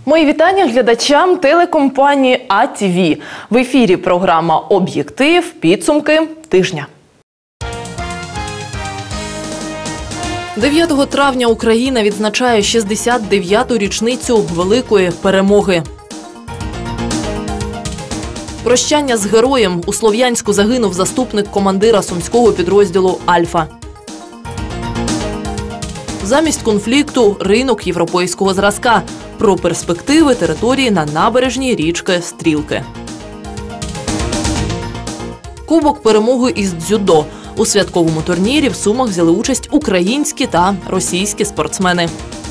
Мої вітання глядачам телекомпанії АТВ. В ефірі програма «Об'єктив. Підсумки тижня». 9 травня Україна відзначає 69-ту річницю Великої перемоги. Прощання з героєм. У Слов'янську загинув заступник командира сумського підрозділу «Альфа». Замість конфлікту – ринок європейського зразка. Про перспективи території на набережній річки Стрілки. Кубок перемоги із дзюдо. У святковому турнірі в Сумах взяли участь українські та російські спортсмени.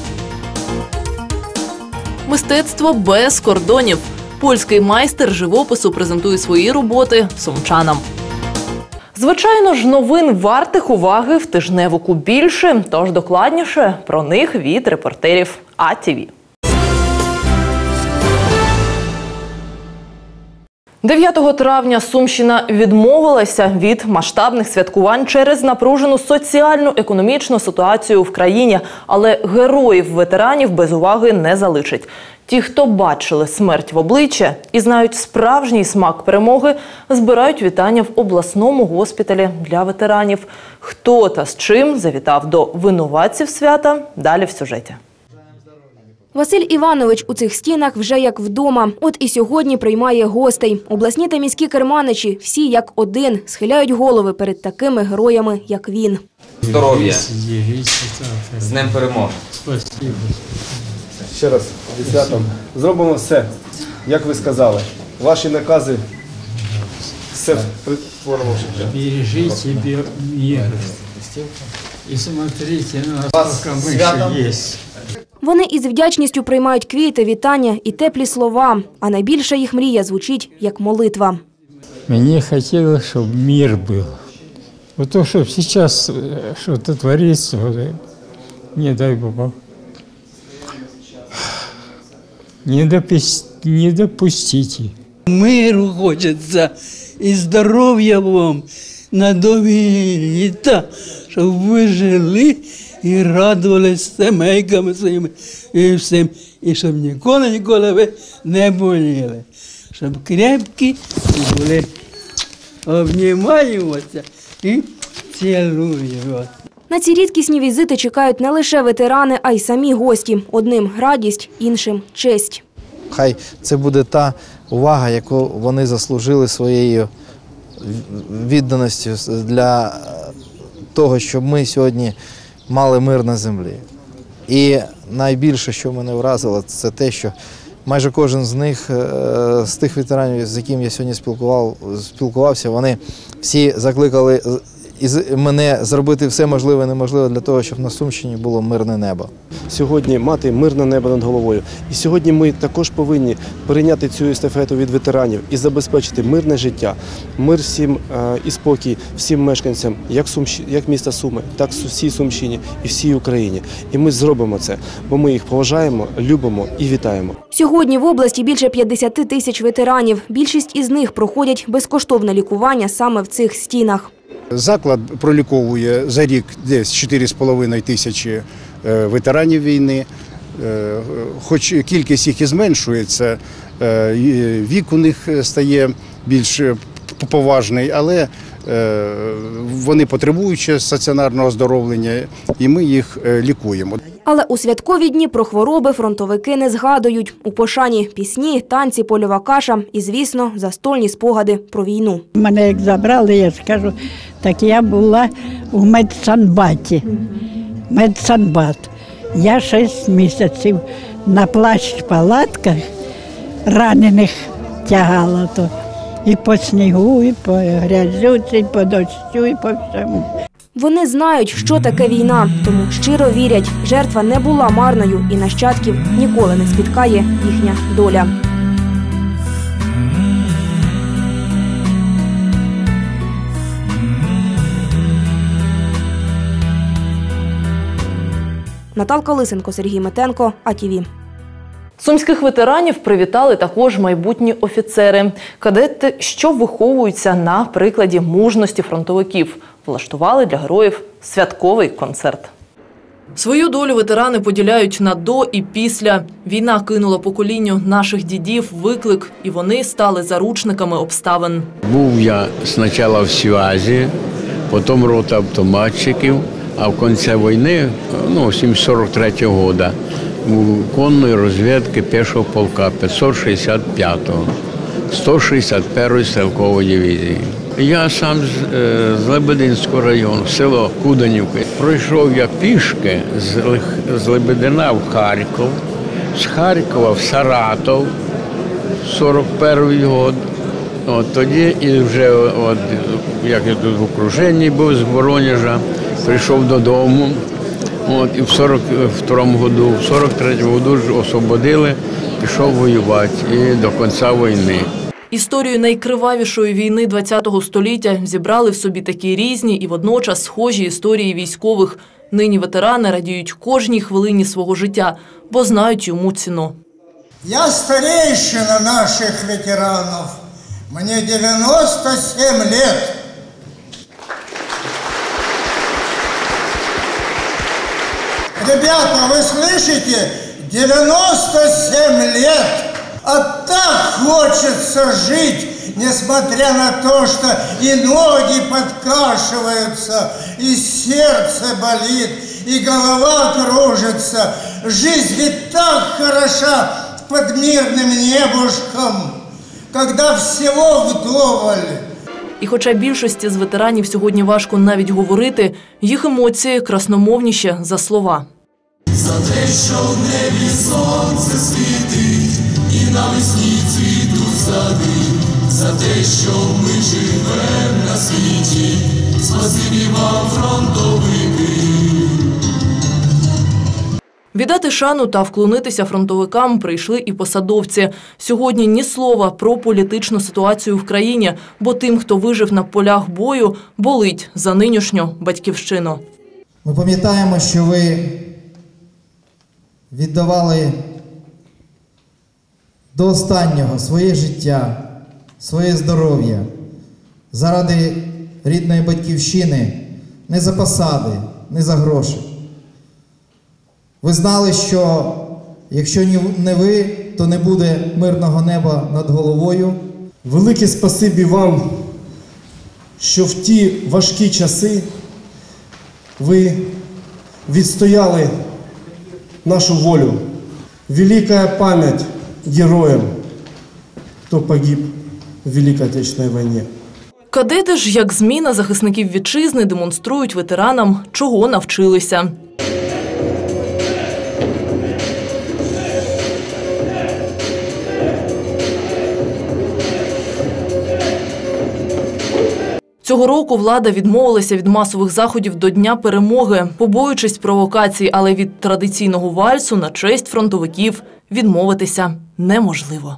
Мистецтво без кордонів. Польський майстер живопису презентує свої роботи сумчанам. Звичайно ж, новин вартих уваги в тижневику більше, тож докладніше про них від репортерів АТВ. 9 травня Сумщина відмовилася від масштабних святкувань через напружену соціально-економічну ситуацію в країні, але героїв-ветеранів без уваги не залишить. Ті, хто бачили смерть в обличчя і знають справжній смак перемоги, збирають вітання в обласному госпіталі для ветеранів. Хто та з чим завітав до винуватців свята – далі в сюжеті. Василь Іванович у цих стінах вже як вдома. От і сьогодні приймає гостей. Обласні та міські керманичі, всі як один, схиляють голови перед такими героями, як він. Здоров'я! З Днем перемоги! Ще раз, зі святом. Зробимо все, як ви сказали. Ваші накази, все притворимо в життя. Бережите мир и смотрите на сколько мыши есть. Вони із вдячністю приймають квіти, вітання і теплі слова. А найбільша їх мрія звучить як молитва. Мне хотелось, чтобы мир был. Вот то, что сейчас что-то творится, не дай Бог. Не допустите. Миру хочеться і здоров'я вам на довгі літа, щоб ви жили і радувалися сімейками своїми і всім. І щоб ніколи ви не боліли. Щоб крепкі були. Обнімаємося і цілуємо. На ці рідкісні візити чекають не лише ветерани, а й самі гості. Одним – радість, іншим – честь. Хай це буде та увага, яку вони заслужили своєю відданістю для того, щоб ми сьогодні мали мир на землі. І найбільше, що мене вразило, це те, що майже кожен з них, з тих ветеранів, з яким я сьогодні спілкувався, вони всі закликали мене зробити все можливе і неможливе для того, щоб на Сумщині було мирне небо. Сьогодні мати мирне небо над головою. І сьогодні ми також повинні перейняти цю естафету від ветеранів і забезпечити мирне життя, мир всім і спокій всім мешканцям, як міста Суми, так і всій Сумщині і всій Україні. І ми зробимо це, бо ми їх поважаємо, любимо і вітаємо. Сьогодні в області більше 50 тисяч ветеранів. Більшість із них проходять безкоштовне лікування саме в цих стінах. Заклад проліковує за рік десь 4,5 тисячі ветеранів війни. Хоч кількість їх і зменшується, вік у них стає більш поважний, але вони потребують стаціонарного оздоровлення і ми їх лікуємо. Але у святкові дні про хвороби фронтовики не згадують. У пошані пісні, танці, польова каша і, звісно, застольні спогади про війну. Мене як забрали, я скажу, так я була у медсанбаті. Медсанбат. Я 6 місяців на плащ-палатках ранених тягала то. І по снігу, і по грязюці, і по дощу, і по всьому. Вони знають, що таке війна, тому щиро вірять, жертва не була марною і нащадків ніколи не спіткає їхня доля. Наталка Лисенко, Сергій Метенко, АТВ. Сумських ветеранів привітали також майбутні офіцери. Кадети, що виховуються на прикладі мужності фронтовиків, влаштували для героїв святковий концерт. Свою долю ветерани поділяють на до і після. Війна кинула поколінню наших дідів виклик, і вони стали заручниками обставин. Був я спочатку в Связі, потім рота автоматчиків, а в кінці війни, 1943 року, у конної розвідки пішого полка 565-го, 161-ї стрілкової дивізії. Я сам з Лебединського району, село Куданівки. Пройшов я пішки з Лебедина в Харків, з Харкова в Саратов, 41-й рік. Тоді і вже, як я тут в окруженні був з Воронежа, прийшов додому. І в 42-му году, в 43-му году ж освободили, пішов воювати і до кінця війни. Історію найкривавішої війни ХХ століття зібрали в собі такі різні і водночас схожі історії військових. Нині ветерани радіють кожній хвилині свого життя, бо знають йому ціну. Я старейшина наших ветеранів. Мені 97 років. Ребята, вы слышите? 97 лет! А так хочется жить, несмотря на то, что и ноги подкашиваются, и сердце болит, и голова кружится. Жизнь ведь так хороша под мирным небушком, когда всего вдоволь. І хоча більшості з ветеранів сьогодні важко навіть говорити, їх емоції красномовніші за слова. За те, що в небі сонце світить, і навесні цвітуть сади, за те, що ми живемо на світі, спасибі вам, фронтовики. Віддати шану та вклонитися фронтовикам прийшли і посадовці. Сьогодні ні слова про політичну ситуацію в країні, бо тим, хто вижив на полях бою, болить за нинішню батьківщину. Ми пам'ятаємо, що ви віддавали до останнього своє життя, своє здоров'я заради рідної батьківщини, не за посади, не за гроші. Ви знали, що якщо не ви, то не буде мирного неба над головою. Велике спасибі вам, що в ті важкі часи ви відстояли нашу волю. Велика пам'ять героям, хто погиб в Великій Отечественній війні. Кадети ж, як зміна захисників вітчизни, демонструють ветеранам, чого навчилися. Цього року влада відмовилася від масових заходів до Дня перемоги, побоюючись провокацій, але від традиційного вальсу на честь фронтовиків відмовитися неможливо.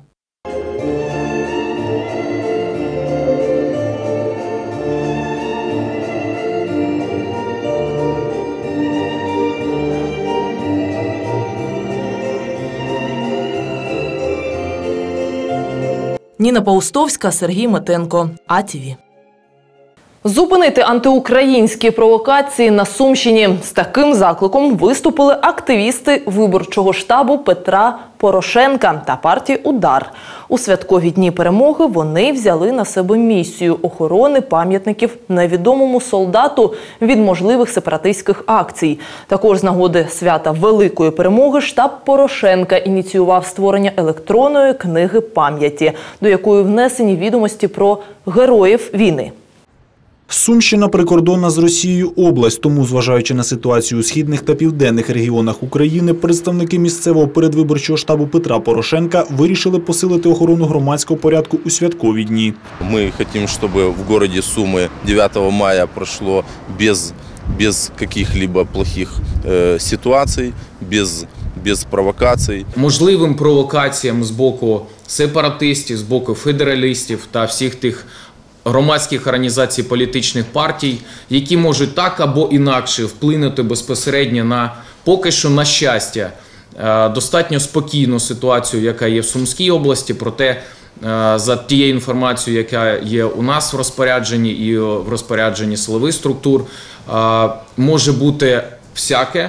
Ніна Паустовська, Сергій Метенко, АТВ. Зупинити антиукраїнські провокації на Сумщині. З таким закликом виступили активісти виборчого штабу Петра Порошенка та партії «Удар». У святкові Дні перемоги вони взяли на себе місію охорони пам'ятників невідомому солдату від можливих сепаратистських акцій. Також з нагоди свята Великої перемоги штаб Порошенка ініціював створення електронної книги пам'яті, до якої внесені відомості про героїв війни. Сумщина – прикордонна з Росією область, тому, зважаючи на ситуацію у східних та південних регіонах України, представники місцевого передвиборчого штабу Петра Порошенка вирішили посилити охорону громадського порядку у святкові дні. Ми хочемо, щоб в місті Суми 9 мая пройшло без каких-либо плохих ситуацій, без провокацій. Можливим провокаціям з боку сепаратистів, з боку федералістів та всіх тих громадських організацій, політичних партій, які можуть так або інакше вплинути безпосередньо на, поки що на щастя, достатньо спокійну ситуацію, яка є в Сумській області, проте за тією інформацією, яка є у нас в розпорядженні і в розпорядженні силових структур, може бути всяке.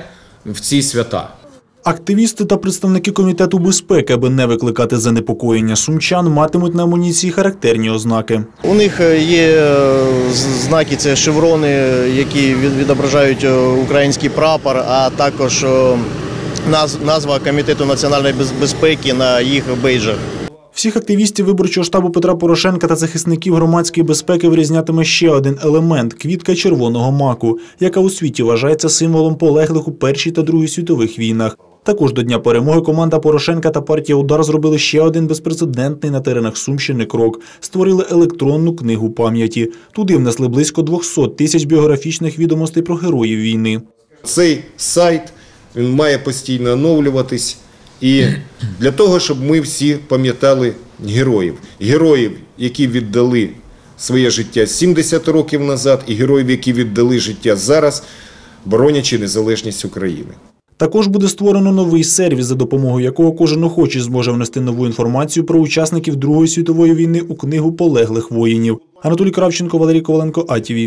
в ці свята. Активісти та представники Комітету безпеки, аби не викликати занепокоєння сумчан, матимуть на амуніції характерні ознаки. У них є знаки, це шеврони, які відображають український прапор, а також назва Комітету національної безпеки на їх бейджах. Всіх активістів виборчого штабу Петра Порошенка та захисників громадської безпеки вирізнятиме ще один елемент – квітка червоного маку, яка у світі вважається символом полеглих у Першій та Другій світових війнах. Також до Дня перемоги команда Порошенка та партія «Удар» зробили ще один безпрецедентний на теренах Сумщини крок – створили електронну книгу пам'яті. Туди внесли близько 200 тисяч біографічних відомостей про героїв війни. Цей сайт він має постійно оновлюватись. І для того, щоб ми всі пам'ятали героїв. Героїв, які віддали своє життя 70 років назад, і героїв, які віддали життя зараз, боронячи незалежність України. Також буде створено новий сервіс, за допомогою якого кожен охочий зможе внести нову інформацію про учасників Другої світової війни у книгу полеглих воїнів. Анатолій Кравченко, Валерій Коваленко, АТВ.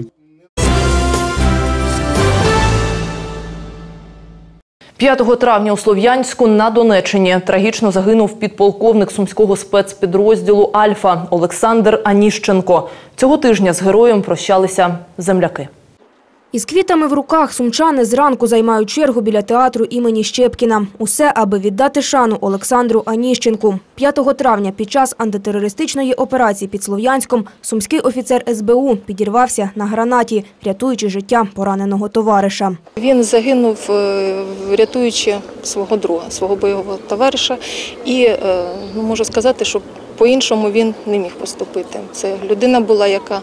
5 травня у Слов'янську на Донеччині трагічно загинув підполковник сумського спецпідрозділу «Альфа» Олександр Аніщенко. Цього тижня з героєм прощалися земляки. Із квітами в руках сумчани зранку займають чергу біля театру імені Щепкіна. Усе, аби віддати шану Олександру Аніщенку. 5 травня під час антитерористичної операції під Слов'янськом сумський офіцер СБУ підірвався на гранаті, рятуючи життя пораненого товариша. Він загинув, рятуючи свого друга, свого бойового товариша. І можу сказати, що по-іншому він не міг поступити. Це людина була, яка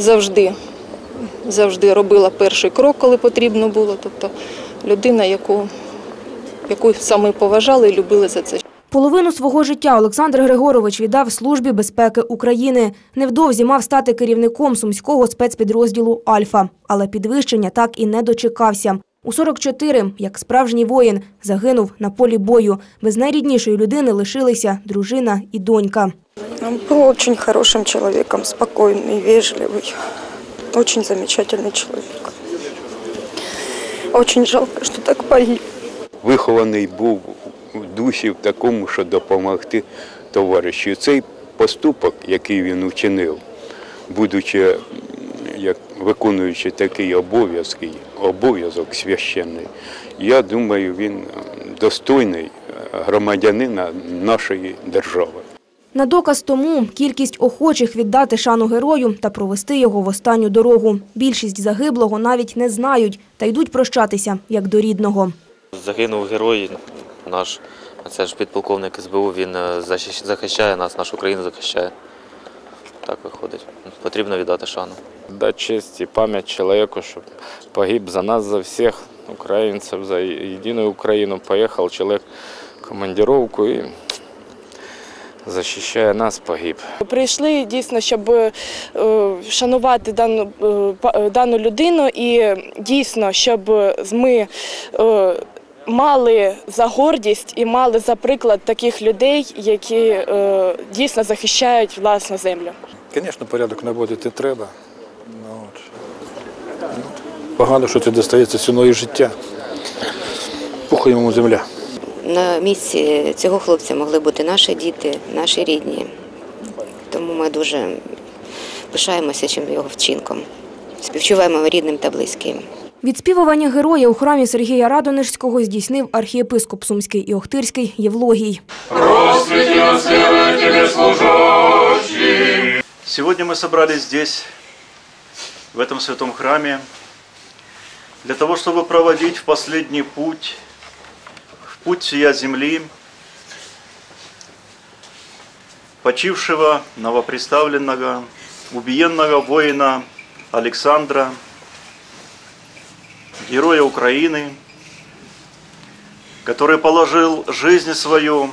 завжди робила перший крок, коли потрібно було. Тобто людина, яку саме поважали і любили за це. Половину свого життя Олександр Григорович віддав Службі безпеки України. Невдовзі мав стати керівником сумського спецпідрозділу «Альфа». Але підвищення так і не дочекався. У 44, як справжній воїн, загинув на полі бою. Без найріднішої людини лишилися дружина і донька. Он был очень хорошим человеком, спокойный, вежливый. Очень замечательный человек. Очень жалко, що так погиб. Вихований був в дусі в такому, що допомогти товаришу. Цей поступок, який він учинив, будучи, виконуючи такий обов'язок священний, я думаю, він достойний громадянина нашої держави. На доказ тому кількість охочих віддати шану герою та провести його в останню дорогу. Більшість загиблого навіть не знають та йдуть прощатися, як до рідного. Загинув герой наш, це ж підполковник СБУ, він захищає нас, нашу країну захищає. Так виходить. Потрібно віддати шану. Дати честь і пам'ять чоловіку, щоб погиб за нас, за всіх українців, за єдину Україну. Поїхав чоловік в командировку і захищає нас, погиб. Прийшли дійсно, щоб шанувати дану людину і дійсно, щоб ми мали за гордість і мали за приклад таких людей, які дійсно захищають власну землю. Звісно, порядок наводити треба. Погано, що це достається ціною життя. Пухає йому земля. На місці цього хлопця могли бути наші діти, наші рідні. Тому ми дуже пишаємося чим його вчинком. Співчуваємо рідним та близьким. Відспівування героя у храмі Сергія Радонежського здійснив архієпископ Сумський і Охтирський Євлогій. Сегодня мы собрались здесь, в этом святом храме, для того, чтобы проводить в последний путь, в путь сия земли, почившего новоприставленного, убиенного воина Александра, героя Украины, который положил жизнь свою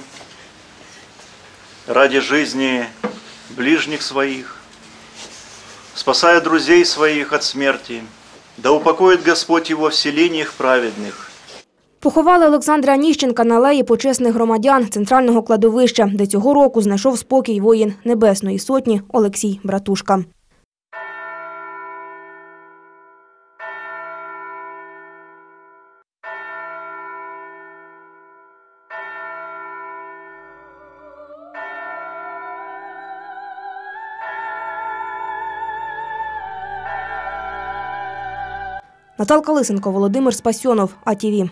ради жизни ближних своих, спасая друзей своих от смерти. Да упокоит Господь его в селениях праведних. Поховали Олександра Аніщенка на алеї почесних громадян центрального кладовища, де цього року знайшов спокій воїн Небесної Сотні Олексій Братушка. Наталка Лисенко, Володимир Спасьонов, АТВ.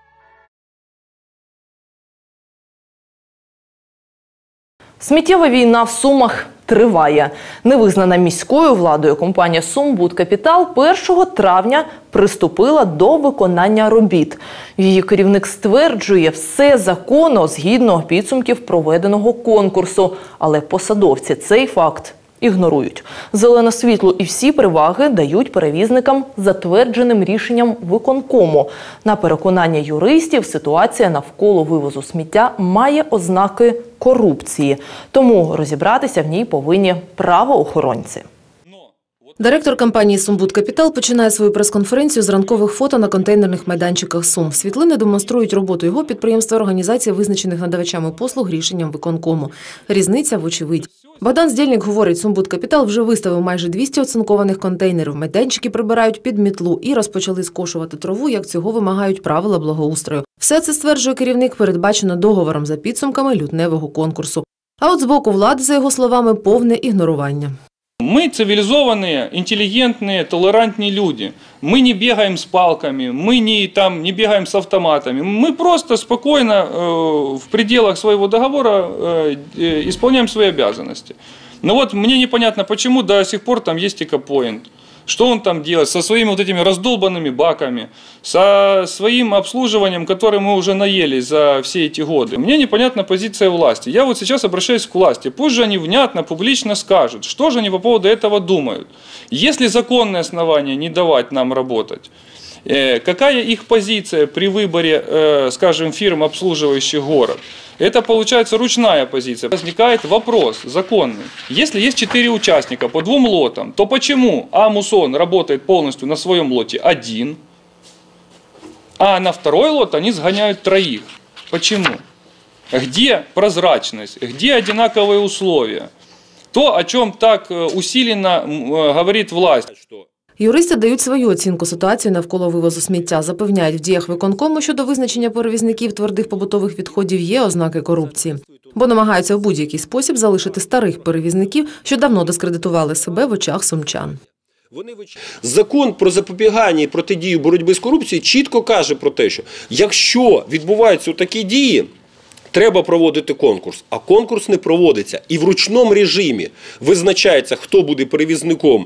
Сміттєва війна в Сумах триває. Невизнана міською владою компанія «Сумбудкапітал» 1 травня приступила до виконання робіт. Її керівник стверджує, все законно згідно підсумків проведеного конкурсу. Але посадовці цей факт ігнорують. Зелене світло і всі переваги дають перевізникам затвердженим рішенням виконкому. На переконання юристів, ситуація навколо вивозу сміття має ознаки корупції. Тому розібратися в ній повинні правоохоронці. Директор компанії «Сумбудкапітал» починає свою прес-конференцію з ранкових фото на контейнерних майданчиках Сум. Світлини демонструють роботу його підприємства і організації, визначених надавачами послуг рішенням виконкому. Різниця вочевидь. Богдан Здєльник говорить, «Сумбудкапітал» вже виставив майже 200 оцинкованих контейнерів. Майданчики прибирають під мітлу і розпочали скошувати траву, як цього вимагають правила благоустрою. Все це, стверджує керівник, передбачено договором за підсумками лютневого конкурсу. А от з боку влади, за його словами, повне ігнорування. Мы цивилизованные, интеллигентные, толерантные люди. Мы не бегаем с палками, мы не бегаем с автоматами. Мы просто спокойно в пределах своего договора исполняем свои обязанности. Но вот мне непонятно, почему до сих пор там есть экопоинт. Что он там делает со своими вот этими раздолбанными баками, со своим обслуживанием, которое мы уже наелись за все эти годы. Мне непонятна позиция власти. Я вот сейчас обращаюсь к власти. Пусть же они внятно, публично скажут, что же они по поводу этого думают. Есть ли законное основание не давать нам работать? Какая их позиция при выборе, скажем, фирм, обслуживающих город? Это получается ручная позиция. Возникает вопрос законный. Если есть 4 участника по 2 лотам, то почему Мусон работает полностью на своем лоте один, а на второй лот они сгоняют 3? Почему? Где прозрачность? Где одинаковые условия? То, о чем так усиленно говорит власть. Юристи дають свою оцінку ситуації навколо вивозу сміття. Запевняють, в діях виконкому щодо визначення перевізників твердих побутових відходів є ознаки корупції. Бо намагаються в будь-який спосіб залишити старих перевізників, що давно дискредитували себе в очах сумчан. Закон про запобігання і протидію боротьби з корупцією чітко каже про те, що якщо відбуваються такі дії, треба проводити конкурс, а конкурс не проводиться. І в ручному режимі визначається, хто буде перевізником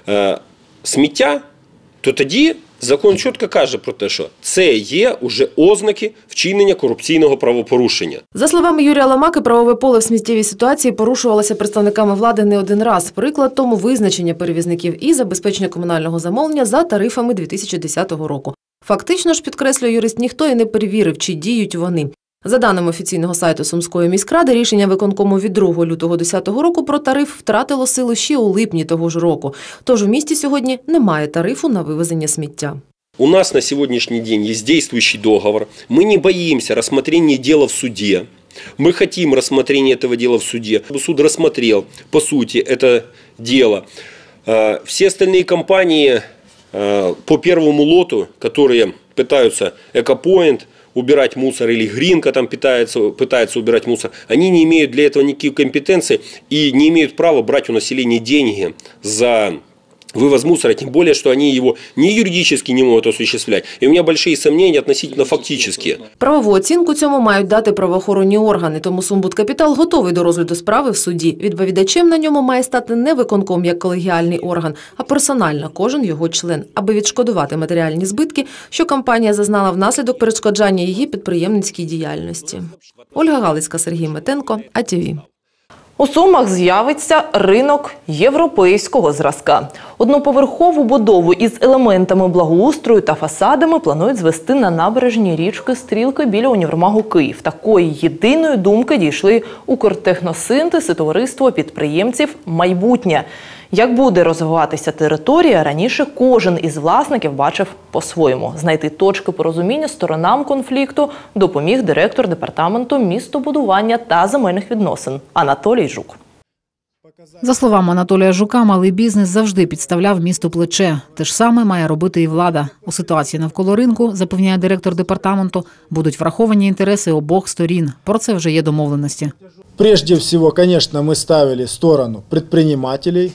сміття, то тоді закон чітко каже про те, що це є уже ознаки вчинення корупційного правопорушення. За словами Юрія Ломаки, правове поле в сміттєвій ситуації порушувалося представниками влади не один раз. Приклад тому визначення перевізників і забезпечення комунального замовлення за тарифами 2010 року. Фактично ж, підкреслює юрист, ніхто і не перевірив, чи діють вони. За даними офіційного сайту Сумської міськради, рішення виконкому від 2 лютого 2010 року про тариф втратило силу ще у липні того ж року. Тож у місті сьогодні немає тарифу на вивезення сміття. У нас на сегодняшний день есть действующий договор. Мы не боимся рассмотрения дела в суде. Мы хотим рассмотрения этого дела в суде. Суд рассмотрел, по сути, это дело. Все остальные компании по первому лоту, которые пытаются «Экопоинт», убирать мусор, или Гринка там пытается убирать мусор, они не имеют для этого никаких компетенций и не имеют права брать у населения деньги за вывоз мусора, тем более, что они его не юридически не могут осуществлять. И у меня большие сомнения относительно фактические. Правову оцінку цьому мають дати правоохоронні органи, тому «Сумбудкапітал» готовий до розгляду справи в суді. Відповідачем на ньому має стати не виконком як колегіальний орган, а персонально кожен його член, аби відшкодувати матеріальні збитки, що компанія зазнала внаслідок перешкоджання її підприємницькій діяльності. Ольга Галицька, Сергій Метенко, АТВ. У Сумах з'явиться ринок європейського зразка. Одноповерхову будову із елементами благоустрою та фасадами планують звести на набережній річки Стрілки біля універмагу «Київ». Такої єдиної думки дійшли Укртехносинтез і товариство підприємців «Майбутнє». Як буде розвиватися територія, раніше кожен із власників бачив по-своєму. Знайти точки порозуміння сторонам конфлікту допоміг директор департаменту містобудування та земельних відносин Анатолій Жук. За словами Анатолія Жука, малий бізнес завжди підставляв місту плече. Те ж саме має робити і влада. У ситуації навколо ринку, запевняє директор департаменту, будуть враховані інтереси обох сторін. Про це вже є домовленості. Прежде всего, конечно, мы ставили сторону предпринимателей,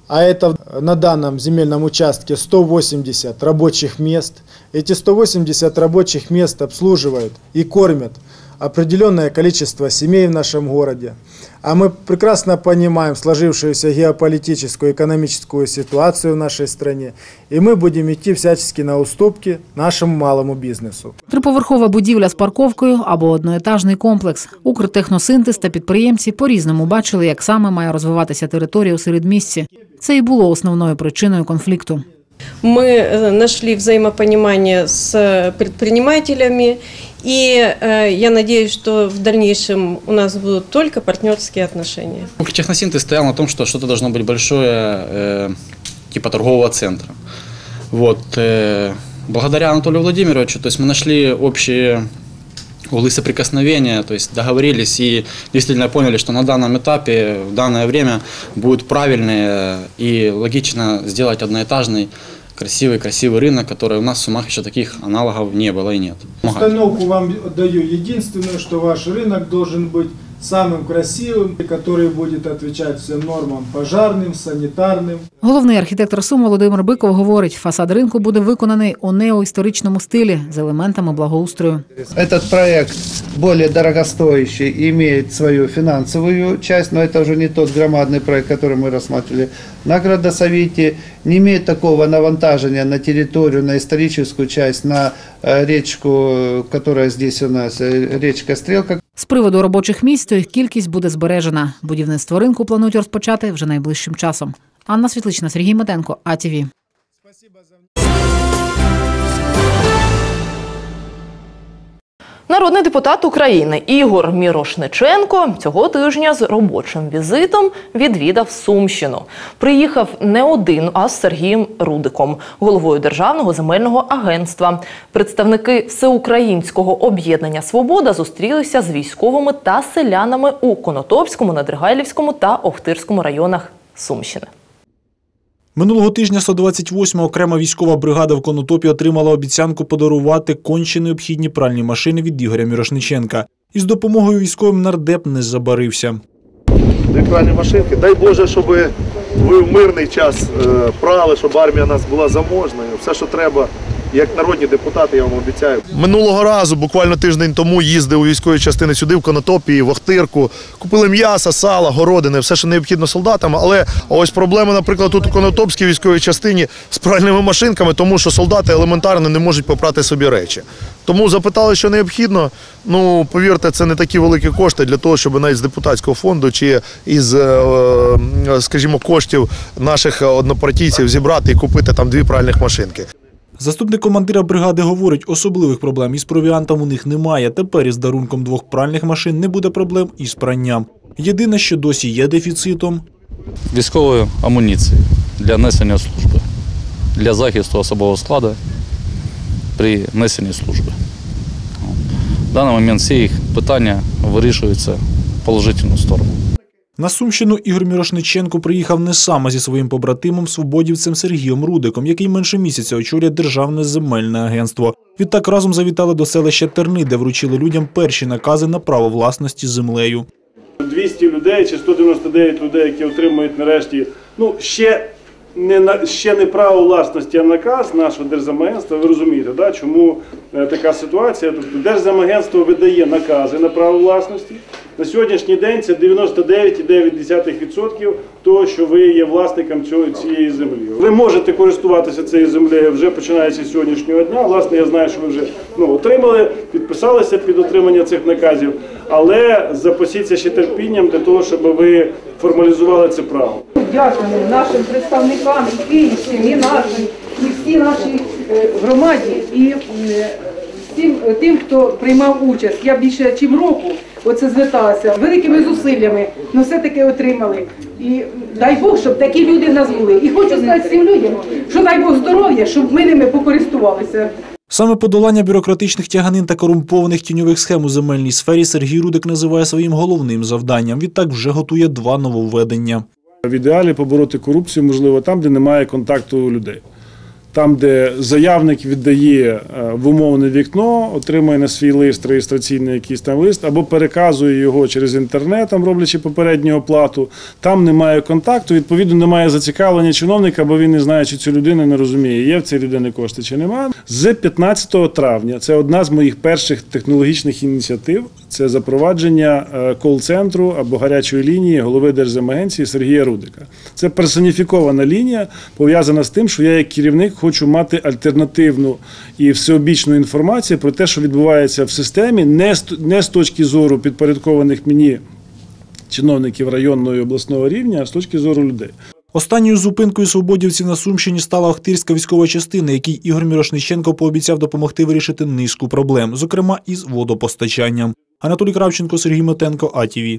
а это на данном земельном участке 180 рабочих мест. Эти 180 рабочих мест обслуживают и кормят определенное количество семей в нашем городе. А мы прекрасно понимаем сложившуюся геополитическую, экономическую ситуацию в нашей стране, и мы будем идти всячески на уступки нашему малому бізнесу. Триповерхова будівля з парковкою або одноетажний комплекс. Укртехносинтез та підприємці по-різному бачили, як саме має розвиватися територія у середмістці. Це і було основною причиною конфлікту. Мы нашли взаимопонимание с предпринимателями, и я надеюсь, что в дальнейшем у нас будут только партнерские отношения. Укртехносинтез стоял на том, что что-то должно быть большое, типа торгового центра. Вот. Благодаря Анатолию Владимировичу, то есть мы нашли общие углы соприкосновения, то есть договорились и действительно поняли, что на данном этапе, в данное время будет правильно и логично сделать одноэтажный красивый рынок, который у нас в Сумах еще таких аналогов не было и нет. Установку вам даю единственное, что ваш рынок должен быть самым красивым, который будет отвечать всем нормам пожарным, санитарным. Головний архітектор Сум Володимир Биков говорить, фасад ринку буде виконаний у неоісторичному стилі з елементами благоустрою. Этот проект более дорогостоящий, имеет свою финансовую часть, но это уже не тот громадный проект, который мы рассматривали на градосовете, не имеет такого навантажения на территорию, на историческую часть, на речку, которая здесь у нас, речка Стрелка. З приводу робочих місць, то їх кількість буде збережена. Будівництво ринку планують розпочати вже найближчим часом. Анна Світлична, Сергій Метенко, АТВ. Народний депутат України Ігор Мірошниченко цього тижня з робочим візитом відвідав Сумщину. Приїхав не один, а з Сергієм Рудиком, головою Державного земельного агентства. Представники Всеукраїнського об'єднання «Свобода» зустрілися з військовими та селянами у Конотопському, Надригайлівському та Охтирському районах Сумщини. Минулого тижня 128-ма окрема військова бригада в Конотопі отримала обіцянку подарувати конче необхідні пральні машини від Ігоря Мірошниченка. І з допомогою військовим нардеп не забарився. Дві пральні машинки. Дай Боже, щоб ви в мирний час прали, щоб армія у нас була заможною. Все, що треба, як народні депутати, я вам обіцяю. Минулого разу, буквально тиждень тому, їздив у військові частини сюди, в Конотопі, в Охтирку. Купили м'ясо, сало, городини, все, що необхідно солдатам. Але ось проблема, наприклад, тут у Конотопській військовій частині з пральними машинками, тому що солдати елементарно не можуть попрати собі речі. Тому запитали, що необхідно. Ну, повірте, це не такі великі кошти для того, щоб навіть з депутатського фонду чи із, скажімо, коштів наших однопартійців зібрати і купити там 2 пральних машинки. Заступник командира бригади говорить, особливих проблем із провіантом у них немає. Тепер із дарунком 2 пральних машин не буде проблем із пранням. Єдине, що досі є дефіцитом – військової амуніції для несення служби, для захисту особового складу при несенні служби. В даний момент всі їх питання вирішуються в положительну сторону. На Сумщину Ігор Мірошниченко приїхав не сам, а зі своїм побратимом-свободівцем Сергієм Рудиком, який менше місяця очолює Державне земельне агентство. Відтак разом завітали до селища Терни, де вручили людям перші накази на право власності землею. 200 людей чи 199 людей, які отримують нарешті, ще не право власності, а наказ нашого Держземагентства, ви розумієте, да, чому така ситуація. Тобто Держземагентство видає накази на право власності. На сьогоднішній день це 99,9% того, що ви є власником цієї землі. Ви можете користуватися цією землею вже починаючи з сьогоднішнього дня. Власне, я знаю, що ви вже отримали, підписалися під отримання цих наказів, але запасіться ще терпінням для того, щоб ви формалізували це право. Дякуємо нашим представникам і Київським, і нашим, і всій нашій громаді, і всім тим, хто приймав участь. Я більше ніж року зверталася великими зусиллями, але все-таки отримали. І дай Бог, щоб такі люди в нас були. І хочу сказати всім людям, що дай Бог здоров'я, щоб ми ними покористувалися. Саме подолання бюрократичних тяганин та корумпованих тіньових схем у земельній сфері Сергій Рудик називає своїм головним завданням. Відтак вже готує 2 нововведення. В ідеалі побороти корупцію, можливо, там, де немає контакту людей. там, де заявник віддає в умовне вікно, отримує на свій лист реєстраційний якийсь там лист, або переказує його через інтернет, там, роблячи попередню оплату. Там немає контакту, відповідно, немає зацікавлення чиновника, бо він не знає, чи цю людину не розуміє, є в цій людини кошти чи немає. З 15 травня, це одна з моїх перших технологічних ініціатив, це запровадження кол-центру або гарячої лінії голови Держземагенції Сергія Рудика. Це персоніфікована лінія, пов'язана з тим, що я як керівник хочу мати альтернативну і всеобічну інформацію про те, що відбувається в системі, не з точки зору підпорядкованих мені чиновників районного і обласного рівня, а з точки зору людей. Останньою зупинкою свободівців на Сумщині стала Охтирська військова частина, якій Ігор Мірошниченко пообіцяв допомогти вирішити низку проблем, зокрема із водопостачанням. Анатолій Кравченко, Сергій Мотенко, АТВ.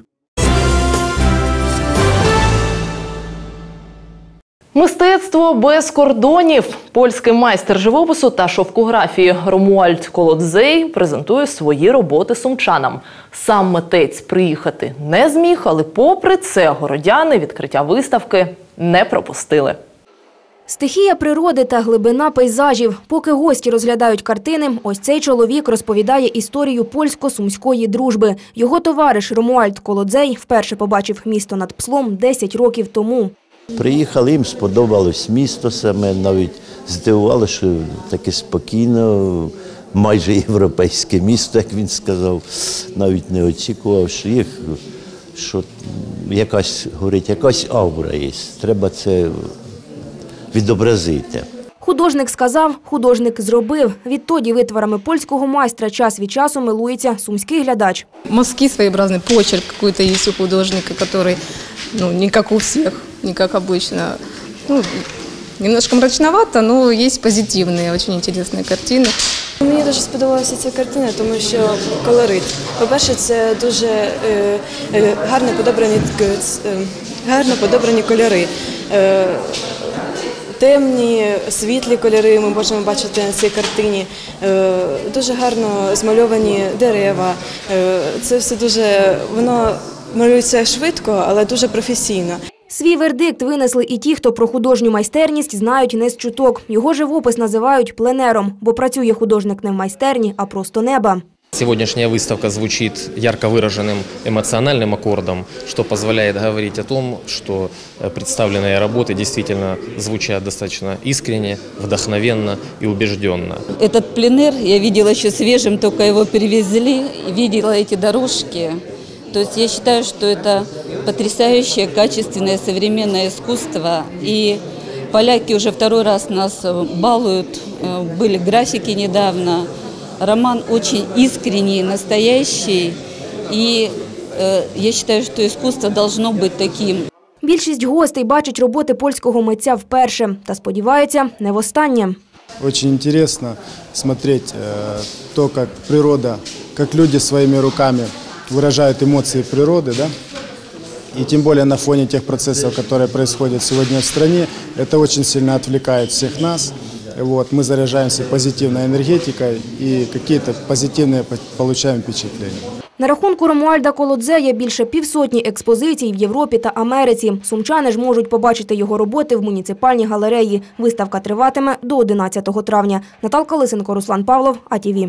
Мистецтво без кордонів. Польський майстер живопису та шовкографії Ромуальд Колодзей презентує свої роботи сумчанам. Сам митець приїхати не зміг, але попри це городяни відкриття виставки не пропустили. Стихія природи та глибина пейзажів. Поки гості розглядають картини, ось цей чоловік розповідає історію польсько-сумської дружби. Його товариш Ромуальд Колодзей вперше побачив місто над Пслом 10 років тому. Приїхали, їм сподобалось місто саме, навіть здивувало, що таке спокійно, майже європейське місто, як він сказав. Навіть не очікував, що якась, говорить, якась аура є, треба це відобразити. Художник сказав, художник зробив. Відтоді витворами польського майстра час від часу милується сумський глядач. Мазки своеобразный, почерк какой-то есть у художника, который не как у всех, не как обычно. Немножко мрачновато, но есть позитивные, очень интересные картины. Мені дуже сподобалася ця картина, тому що колорит. По-перше, це дуже гарно подобрані кольори. Темні, світлі кольори ми можемо бачити на цій картині. Дуже гарно змальовані дерева. Це все воно малюється швидко, але дуже професійно. Свій вердикт винесли і ті, хто про художню майстерність знають не з чуток. Його живопис називають пленером, бо працює художник не в майстерні, а просто неба. Сегодняшняя выставка звучит ярко выраженным эмоциональным аккордом, что позволяет говорить о том, что представленные работы действительно звучат достаточно искренне, вдохновенно и убежденно. Этот пленер я видела еще свежим, только его перевезли, видела эти дорожки. То есть я считаю, что это потрясающее, качественное, современное искусство. И поляки уже второй раз нас балуют, были графики недавно. Роман очень искренний, настоящий, и я считаю, что искусство должно быть таким. Більшість гостей бачать роботи польського митця вперше та сподіваються, не востаннє. Очень интересно смотреть то, как природа, как люди своими руками выражают эмоции природы, да? И тем более на фоне тех процессов, которые происходят сегодня в стране, это очень сильно отвлекает всех нас. Мы заряжаемся позитивной энергетикой и какие-то позитивные получаем впечатления. На рахунку Ромуальда Колодзея більше півсотні експозицій в Європі та Америці. Сумчани ж можуть побачити його роботи в муніципальній галереї. Виставка триватиме до 11 травня. Наталка Лисенко, Руслан Павлов, АТВ.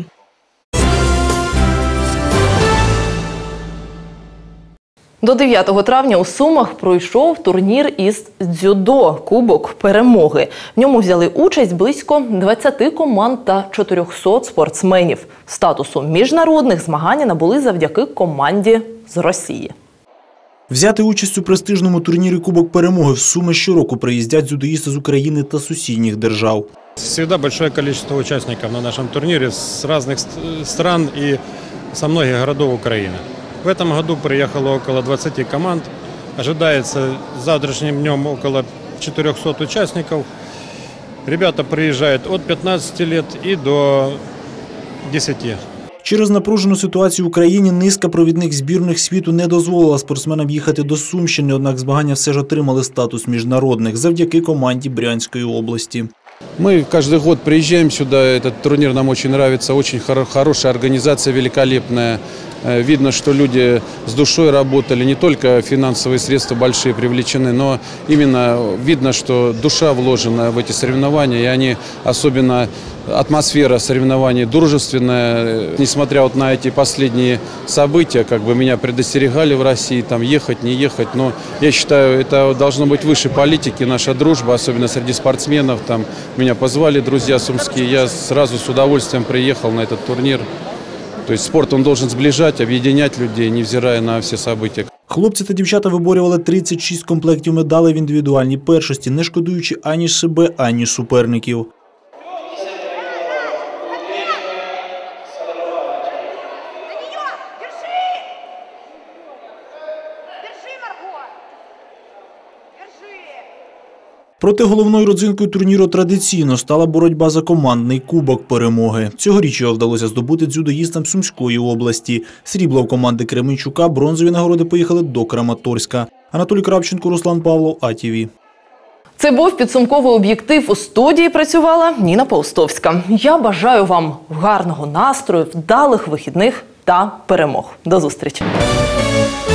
До 9 травня у Сумах пройшов турнір із дзюдо «Кубок перемоги». В ньому взяли участь близько 20 команд та 400 спортсменів. Статусу міжнародних змагань набули завдяки команді з Росії. Взяти участь у престижному турнірі «Кубок перемоги» в Суми щороку приїздять дзюдоїсти з України та сусідніх держав. Всегда большое количество участников на нашем турнире с разных стран и со многих городов Украины. В этом году приехало около 20 команд. Ожидается завтрашним днем около 400 участников. Ребята приезжают от 15 лет и до 10. Через напружену ситуацію в Україні низка провідних збірних світу не дозволила спортсменам їхати до Сумщини, однак змагання все ж отримали статус міжнародних завдяки команді Брянської області. Мы каждый год приезжаем сюда, этот турнир нам очень нравится, очень хорошая организация, великолепная. Видно, что люди с душой работали, не только финансовые средства большие привлечены, но именно видно, что душа вложена в эти соревнования, и они, особенно атмосфера соревнований дружественная. Несмотря вот на эти последние события, как бы меня предостерегали в России, там ехать, не ехать, но я считаю, это должно быть выше политики, наша дружба, особенно среди спортсменов. Там меня позвали друзья сумские, я сразу с удовольствием приехал на этот турнир. То есть спорт, он должен сближать, объединять людей, невзирая на все события. Хлопці та дівчата виборювали 36 комплектів медалей в індивідуальній першості, не шкодуючи ані себе, ані суперників. Проте головною родзинкою турніру традиційно стала боротьба за командний кубок перемоги. Цьогоріч його вдалося здобути дзюдоїстам Сумської області. Срібло в команди Кременчука, бронзові нагороди поїхали до Краматорська. Анатолій Кравченко, Руслан Павлов, АТВ. Це був підсумковий об'єктив. У студії працювала Ніна Паустовська. Я бажаю вам гарного настрою, вдалих вихідних та перемог. До зустрічі!